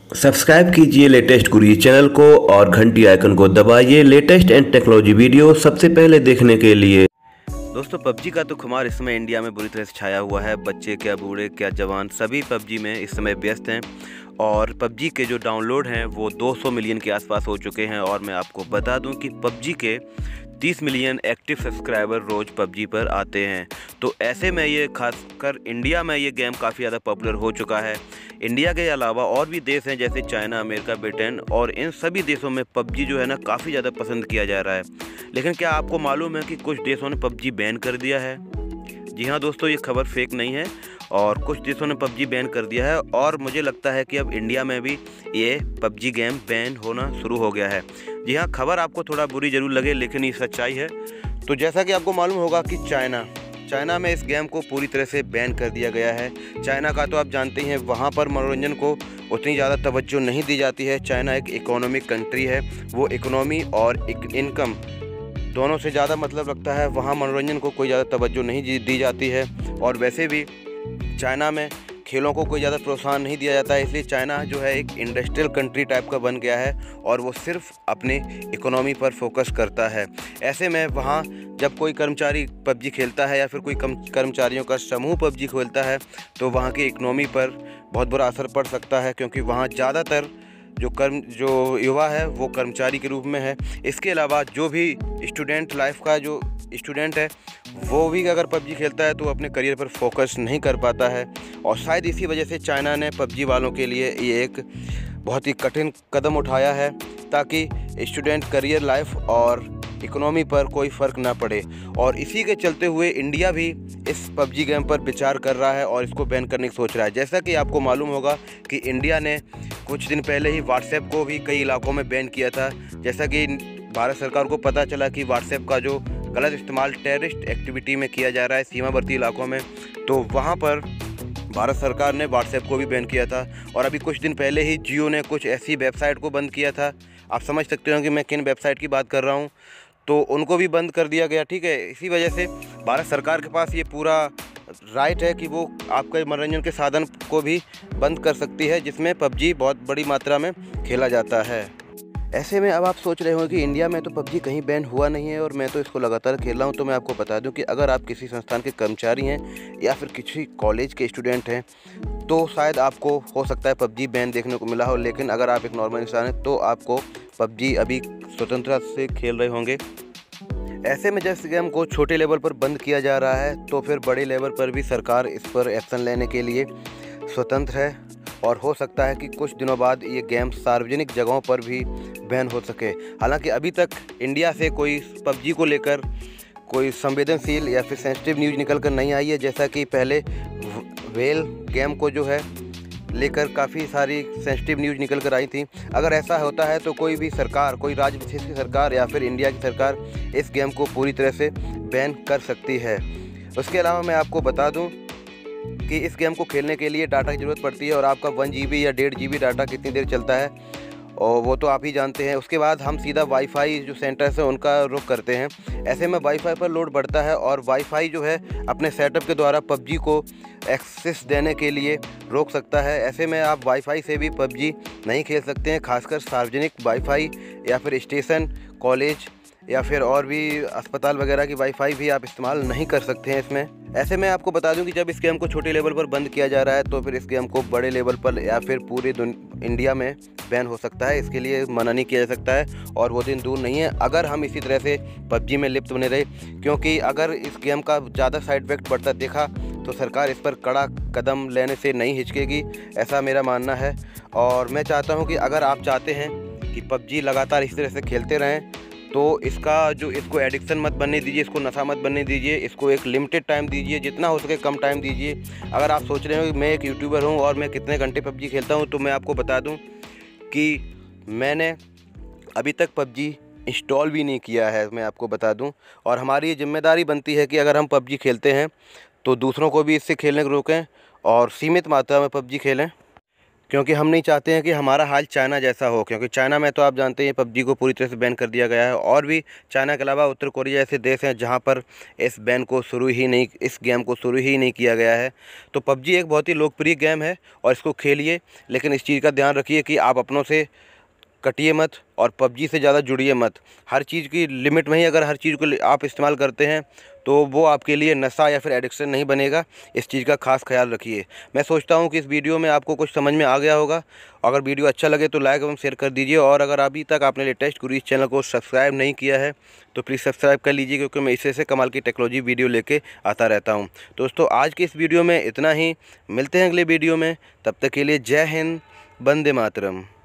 Subscribe कीजिए latest गुरुजी channel को और घंटी आइकन को दबाइए लेटेस्ट एंड टेक्नोलॉजी वीडियो सबसे पहले देखने के लिए। दोस्तों, पबजी का तो खुमार इस समय इंडिया में बुरी तरह से छाया हुआ है। बच्चे क्या बूढ़े क्या जवान सभी पबजी में इस समय व्यस्त हैं और पबजी के जो डाउनलोड हैं वो 200 मिलियन के आसपास हो चुके हैं। और मैं आपको बता दूं कि पबजी के 30 मिलियन एक्टिव सब्सक्राइबर रोज़ पबजी पर आते हैं। तो ऐसे में ये खासकर इंडिया में ये गेम काफ़ी ज़्यादा पॉपुलर हो चुका है। इंडिया के अलावा और भी देश हैं जैसे चाइना, अमेरिका, ब्रिटेन, और इन सभी देशों में पबजी जो है ना काफ़ी ज़्यादा पसंद किया जा रहा है। लेकिन क्या आपको मालूम है कि कुछ देशों ने पबजी बैन कर दिया है? जी हाँ दोस्तों, ये खबर फेक नहीं है और कुछ देशों ने पबजी बैन कर दिया है और मुझे लगता है कि अब इंडिया में भी ये पबजी गेम बैन होना शुरू हो गया है। जी हाँ, खबर आपको थोड़ा बुरी ज़रूर लगे लेकिन ये सच्चाई है। तो जैसा कि आपको मालूम होगा कि चाइना में इस गेम को पूरी तरह से बैन कर दिया गया है। चाइना का तो आप जानते ही हैं, वहाँ पर मनोरंजन को उतनी ज़्यादा तवज्जो नहीं दी जाती है। चाइना एक इकोनॉमिक कंट्री है, वो इकोनॉमी और इनकम दोनों से ज़्यादा मतलब रखता है। वहाँ मनोरंजन को कोई ज़्यादा तवज्जो नहीं दी जाती है और वैसे भी चाइना में खेलों को कोई ज़्यादा प्रोत्साहन नहीं दिया जाता है। इसलिए चाइना जो है एक इंडस्ट्रियल कंट्री टाइप का बन गया है और वो सिर्फ अपने इकोनॉमी पर फोकस करता है। ऐसे में वहाँ जब कोई कर्मचारी पबजी खेलता है या फिर कोई कर्मचारियों का समूह पबजी खेलता है तो वहाँ की इकोनॉमी पर बहुत बुरा असर पड़ सकता है, क्योंकि वहाँ ज़्यादातर जो युवा है वो कर्मचारी के रूप में है। इसके अलावा जो भी स्टूडेंट लाइफ का जो स्टूडेंट है वो भी अगर पबजी खेलता है तो अपने करियर पर फोकस नहीं कर पाता है। और शायद इसी वजह से चाइना ने पबजी वालों के लिए ये एक बहुत ही कठिन कदम उठाया है ताकि स्टूडेंट करियर लाइफ और इकोनॉमी पर कोई फ़र्क ना पड़े। और इसी के चलते हुए इंडिया भी इस पबजी गेम पर विचार कर रहा है और इसको बैन करने की सोच रहा है। जैसा कि आपको मालूम होगा कि इंडिया ने कुछ दिन पहले ही व्हाट्सएप को भी कई इलाकों में बैन किया था। जैसा कि भारत सरकार को पता चला कि व्हाट्सएप का जो गलत इस्तेमाल टेररिस्ट एक्टिविटी में किया जा रहा है सीमावर्ती इलाकों में, तो वहाँ पर भारत सरकार ने व्हाट्सएप को भी बैन किया था। और अभी कुछ दिन पहले ही जियो ने कुछ ऐसी वेबसाइट को बंद किया था। आप समझ सकते हो कि मैं किन वेबसाइट की बात कर रहा हूँ। तो उनको भी बंद कर दिया गया, ठीक है। इसी वजह से भारत सरकार के पास ये पूरा राइट है कि वो आपके मनोरंजन के साधन को भी बंद कर सकती है जिसमें पबजी बहुत बड़ी मात्रा में खेला जाता है। ऐसे में अब आप सोच रहे हो कि इंडिया में तो पबजी कहीं बैन हुआ नहीं है और मैं तो इसको लगातार खेल रहा हूँ। तो मैं आपको बता दूं कि अगर आप किसी संस्थान के कर्मचारी हैं या फिर किसी कॉलेज के स्टूडेंट हैं तो शायद आपको हो सकता है पबजी बैन देखने को मिला हो, लेकिन अगर आप एक नॉर्मल इंसान हैं तो आपको पबजी अभी स्वतंत्रता से खेल रहे होंगे। ऐसे में जब इस गेम को छोटे लेवल पर बंद किया जा रहा है तो फिर बड़े लेवल पर भी सरकार इस पर एक्शन लेने के लिए स्वतंत्र है और हो सकता है कि कुछ दिनों बाद ये गेम सार्वजनिक जगहों पर भी बैन हो सके। हालांकि अभी तक इंडिया से कोई पबजी को लेकर कोई संवेदनशील या फिर सेंसिटिव न्यूज़ निकल कर नहीं आई है। जैसा कि पहले वेल गेम को जो है लेकर काफ़ी सारी सेंसिटिव न्यूज़ निकल कर आई थी। अगर ऐसा होता है तो कोई भी सरकार, कोई राज्य विशेष की सरकार या फिर इंडिया की सरकार इस गेम को पूरी तरह से बैन कर सकती है। उसके अलावा मैं आपको बता दूं कि इस गेम को खेलने के लिए डाटा की ज़रूरत पड़ती है और आपका 1 GB या 1.5 GB डाटा कितनी देर चलता है और वो तो आप ही जानते हैं। उसके बाद हम सीधा वाईफाई जो सेंटर्स हैं उनका रुख करते हैं। ऐसे में वाईफाई पर लोड बढ़ता है और वाईफाई जो है अपने सेटअप के द्वारा पबजी को एक्सेस देने के लिए रोक सकता है। ऐसे में आप वाईफाई से भी पबजी नहीं खेल सकते हैं, खासकर सार्वजनिक वाईफाई या फिर स्टेशन, कॉलेज या फिर और भी अस्पताल वगैरह की वाईफाई भी आप इस्तेमाल नहीं कर सकते हैं इसमें। ऐसे में आपको बता दूं कि जब इस गेम को छोटे लेवल पर बंद किया जा रहा है तो फिर इस गेम को बड़े लेवल पर या फिर पूरे इंडिया में बैन हो सकता है। इसके लिए मना नहीं किया जा सकता है और वो दिन दूर नहीं है अगर हम इसी तरह से पबजी में लिप्त बने रहे, क्योंकि अगर इस गेम का ज़्यादा साइड इफेक्ट बढ़ता देखा तो सरकार इस पर कड़ा कदम लेने से नहीं हिचकेगी, ऐसा मेरा मानना है। और मैं चाहता हूँ कि अगर आप चाहते हैं कि पबजी लगातार इस तरह से खेलते रहें तो इसको एडिक्शन मत बनने दीजिए, इसको नशा मत बनने दीजिए, इसको एक लिमिटेड टाइम दीजिए, जितना हो सके कम टाइम दीजिए। अगर आप सोच रहे हो कि मैं एक यूट्यूबर हूं और मैं कितने घंटे पबजी खेलता हूं, तो मैं आपको बता दूं कि मैंने अभी तक पबजी इंस्टॉल भी नहीं किया है, मैं आपको बता दूं। और हमारी ये जिम्मेदारी बनती है कि अगर हम पबजी खेलते हैं तो दूसरों को भी इससे खेलने को रोकें और सीमित मात्रा में पबजी खेलें। क्योंकि हम नहीं चाहते हैं कि हमारा हाल चाइना जैसा हो। क्योंकि चाइना में तो आप जानते हैं पबजी को पूरी तरह से बैन कर दिया गया है, और भी चाइना के अलावा उत्तर कोरिया ऐसे देश हैं जहां पर इस गेम को शुरू ही नहीं किया गया है। तो पबजी एक बहुत ही लोकप्रिय गेम है और इसको खेलिए, लेकिन इस चीज़ का ध्यान रखिए कि आप अपनों से कटिए मत और पबजी से ज़्यादा जुड़िए मत। हर चीज़ की लिमिट में ही अगर हर चीज़ को आप इस्तेमाल करते हैं तो वो आपके लिए नशा या फिर एडिक्शन नहीं बनेगा। इस चीज़ का खास ख्याल रखिए। मैं सोचता हूँ कि इस वीडियो में आपको कुछ समझ में आ गया होगा। अगर वीडियो अच्छा लगे तो लाइक एवं शेयर कर दीजिए, और अगर अभी तक आपने लेटेस्ट गुरु इस चैनल को सब्सक्राइब नहीं किया है तो प्लीज़ सब्सक्राइब कर लीजिए, क्योंकि मैं इससे कमाल की टेक्नोलॉजी वीडियो लेके आता रहता हूँ। दोस्तों, आज की इस वीडियो में इतना ही। मिलते हैं अगले वीडियो में, तब तक के लिए जय हिंद, वंदे मातरम।